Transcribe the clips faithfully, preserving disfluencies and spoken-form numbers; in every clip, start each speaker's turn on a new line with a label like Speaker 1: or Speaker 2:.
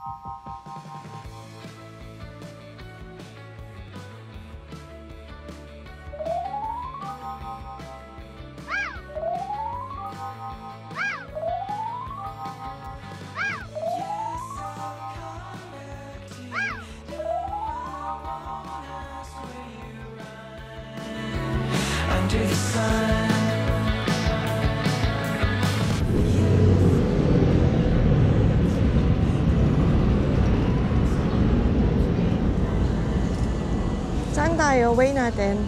Speaker 1: Under the sun.
Speaker 2: Saan tayo? Way natin.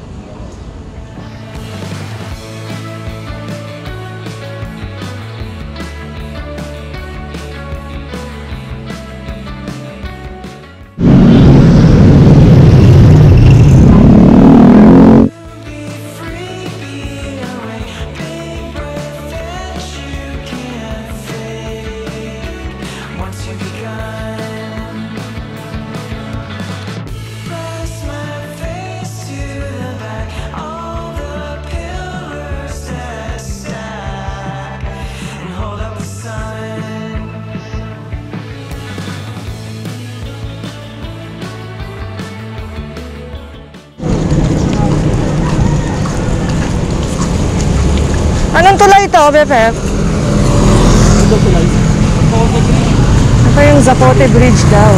Speaker 2: Anong tulay ito, B F F?
Speaker 3: Ito tulay.
Speaker 2: Ito yung Zapote Bridge daw.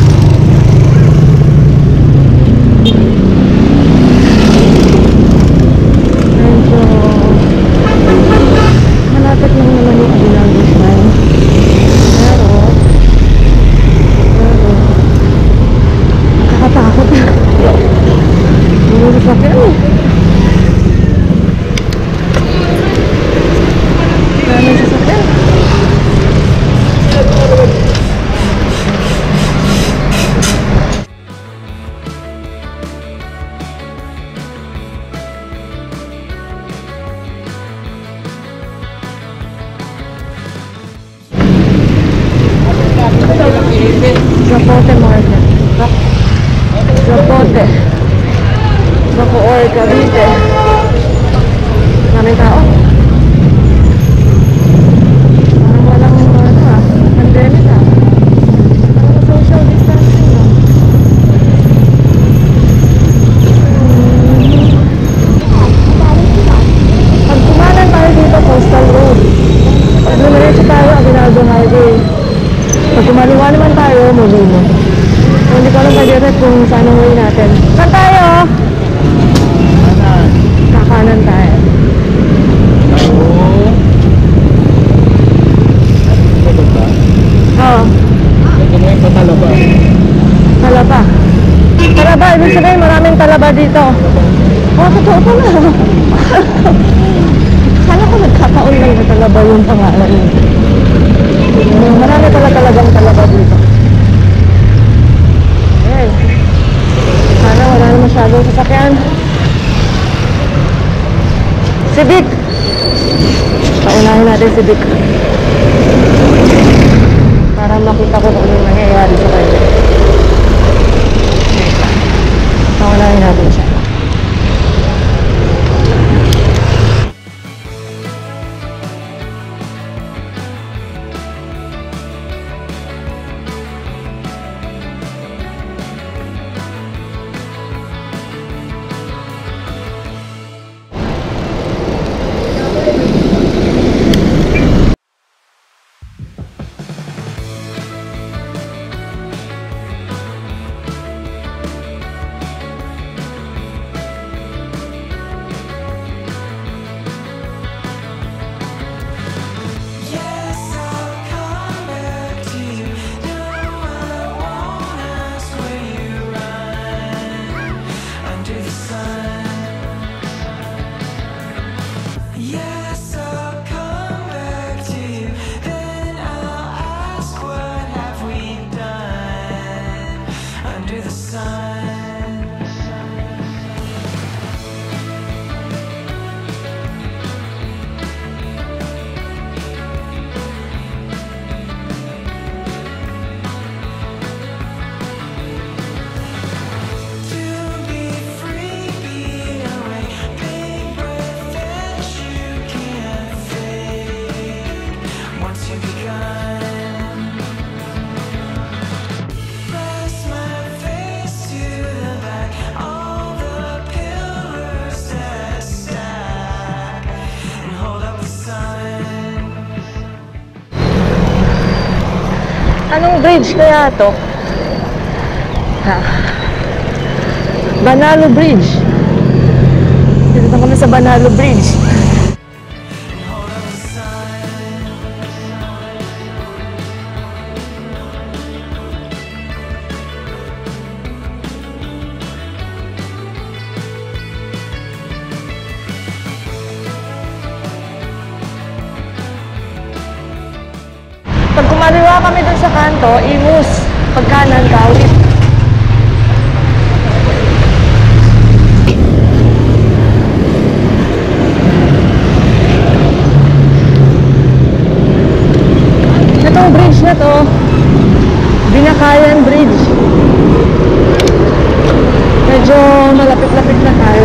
Speaker 2: Medyo malapit lang naman yung Aguinaldos line. Pero, pero, nakakatakot na. Hindi sa akin. Maraming sasakyan. Zapote Market. Zapote. Bacoor, Cavite. Maraming tao. Parang walang ano ah, pandemic ah. Parang social distancing ah. Pag kumanan tayo dito, Coastal Road. Pag lumiretso tayo, Aguinaldo Highway. Pag kumaliwa naman tayo, Molino. So, hindi ko alam pa direct kung saan ang way natin. Saan tayo?
Speaker 3: Kanan.
Speaker 2: Kakanan tayo.
Speaker 3: Oo. Ito ba?
Speaker 2: Oo.
Speaker 3: Ito na yung patalaba.
Speaker 2: Talaba. Talaba, ibig sabihin maraming talaba dito. Oh, totoo pala. Sana ko nagkataon lang na talaba yung pangalan. Marami pala talagang talaba dito. Okay. Sana wala na masyadong sasakyan. Civic. Paunahin natin Civic. Para makita ko kung ano nangyayari sa kanya. Paunahin natin siya. Anong bridge kaya to? Ha? Banalo Bridge. Dito na kami sa Banalo Bridge. Pag kumaliwa kami dun sa kanto, Imus. Pag kanan, Kawit. Itong bridge na to, Binakayan Bridge. Medyo malapit-lapit na tayo.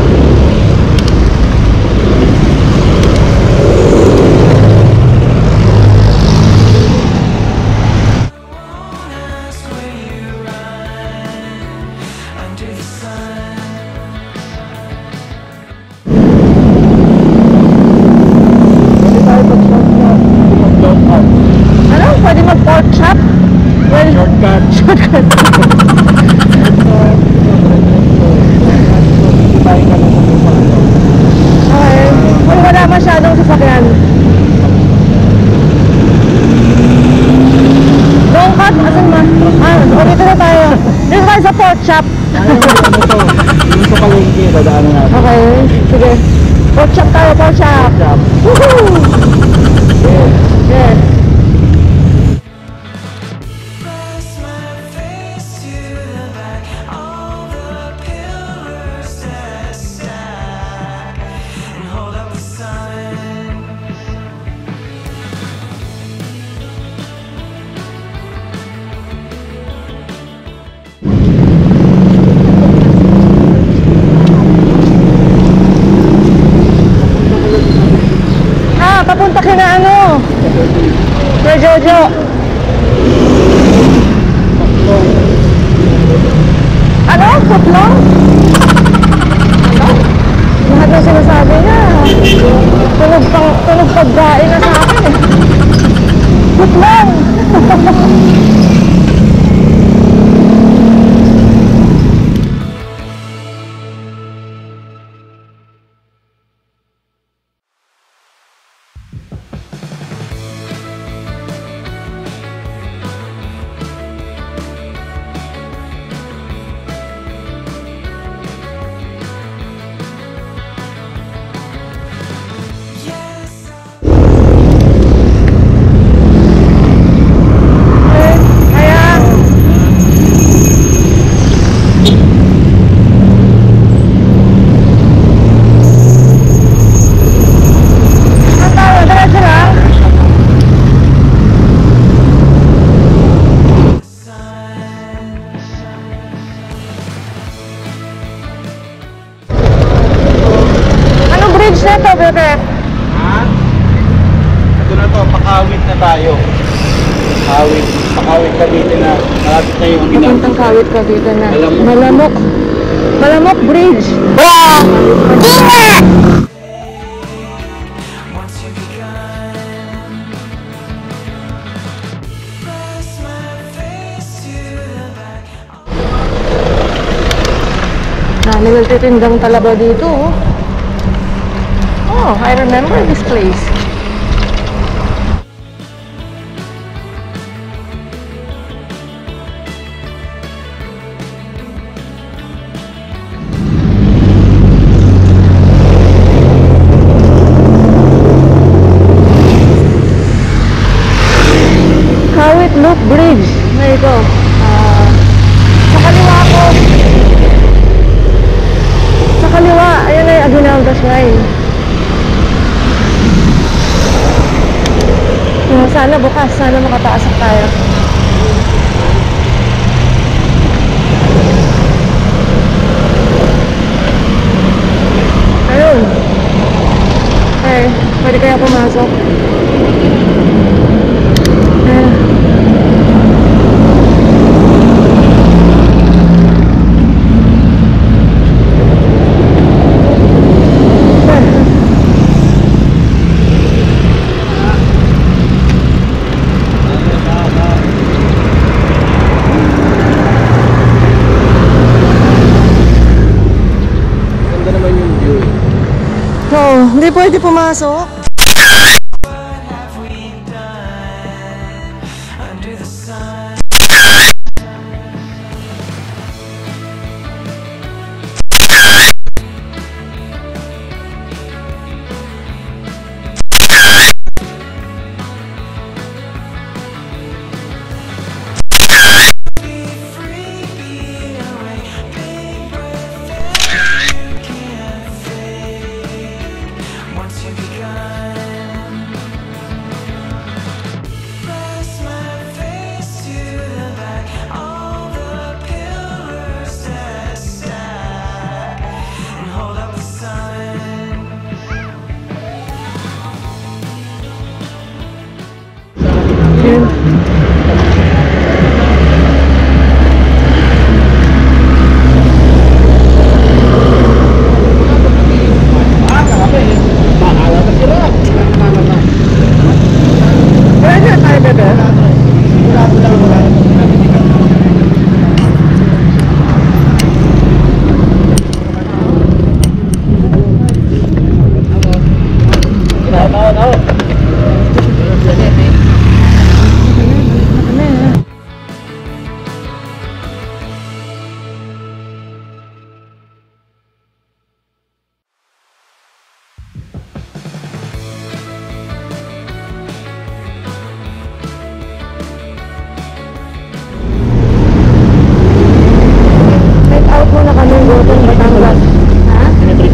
Speaker 1: Ask where you run under the sun.
Speaker 3: Pwede tayo mag-short na. Mag-long out.
Speaker 2: Ano? Pwede mag-pork chop? Well,
Speaker 3: Shortcut.
Speaker 2: shortcut.
Speaker 3: Tayo ka lang sa mga ano.
Speaker 2: Okay. Kung wala masyadong sasakyan. Long cut? Asan ba? Ah, o dito na tayo. Dito tayo sa pork chop.
Speaker 3: Ano to? Yung sa palengke, dadaanan natin.
Speaker 2: Okay, sige. Pork chop tayo, pork chop.
Speaker 3: Shop.
Speaker 2: Woohoo!
Speaker 3: Yes.
Speaker 2: Yes.
Speaker 1: Press my face to the back. All the pillars that stack and hold up the sun.
Speaker 2: Ah, papunta kina ano? Kay Jojo. Ano? Putlong? Ano? Lahat ng sinasabi niya. Tunog, pang, tunog pagkain na sa akin eh. Putlong!
Speaker 1: Yes,
Speaker 2: Eh, kaya... Saan tayo? Diretso lang? Anong bridge na to, Bebe?
Speaker 3: Ha? Ito na to, pakawit na tayo. Pakawit. Pakawit Cavite na. Malapit na yung ginagawa.
Speaker 2: Papuntang Kawit, Cavite na.
Speaker 3: Malamok.
Speaker 2: Malamok. Malamok Bridge.
Speaker 1: once you've begun. Press my face to the back.
Speaker 2: Dami nagtitindang talaba dito. Oh. Oh, I remember this place. Kawit Loop Bridge. Na ito. Ah, sa kaliwa ko. Sa kaliwa, ayan na yung Aguinaldo Shrine. Ah, sana bukas, sana makataas tayo. Ayun. Eh, pwede kaya pumasok? Eh. Hindi pwede pumasok.
Speaker 1: have we done under the sun? Be free, be away, big breath that you can't fake once you've begun. Press my face to the back, all the pillars that stack, and hold up the sun.
Speaker 2: Yun. Kaya na tayo, bebe. Take out muna kami ng Gotong Batangas. Ha?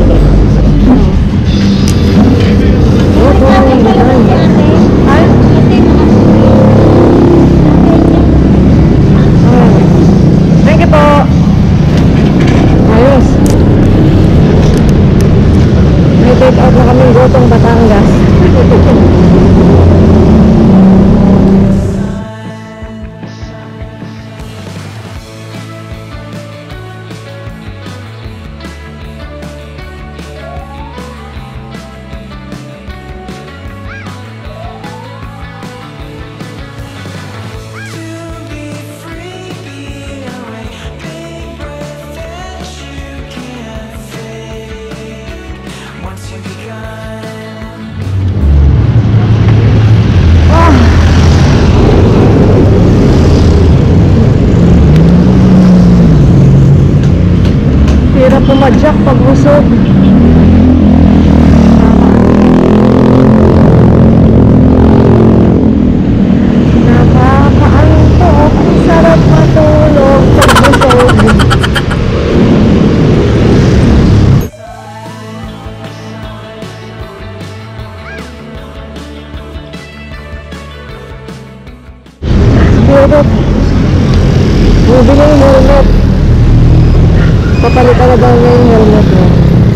Speaker 2: Gotong Batangas. Ha? Ah. Thank you po. Ayos. May take out na kami ng Gotong Batangas.
Speaker 1: To be free, be away, big breath that you can't fake once you've begun.
Speaker 2: Ah! Hirap pumadyak pag busog. Nakakaantok, ang sarap matulog pag busog. Hirap. Bibili yung helmet. Papalitan na daw niya yung helmet niya.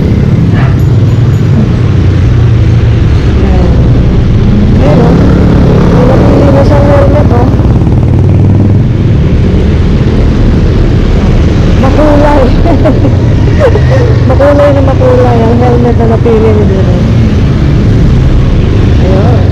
Speaker 2: Ayan o. May napili na siyang helmet o. Makulay. Makulay na makulay ang helmet na napili niya dito. Ayan.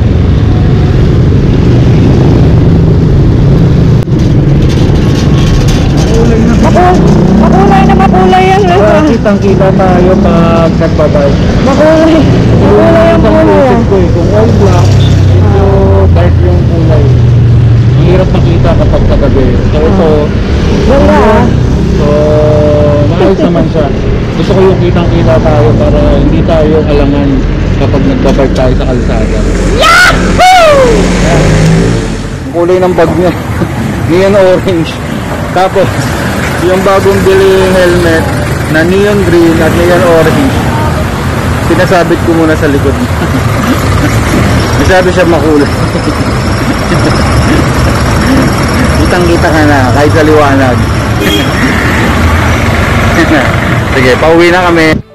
Speaker 2: Makul makulay na makulay yan.
Speaker 3: Kitang-kita tayo pag nagbabay.
Speaker 2: Makulay. Makulay ang kulay ah.
Speaker 3: Ko, eh, kung all black, medyo dark yung kulay. Ang hirap makita kapag kagabi. So ito,
Speaker 2: Ganda ah.
Speaker 3: so maayos naman siya. Gusto ko yung kitang-kita tayo para hindi tayo alangan kapag nagbabay tayo sa kalsada. Yahoo! Ang kulay ng bag niya, neon orange. Tapos, yung bagong biling helmet na neon green at neon orange, sinasabit ko muna sa likod niya. Masyado siya makulay. Kitang-kita ka na kahit sa liwanag. Sige, pauwi na kami.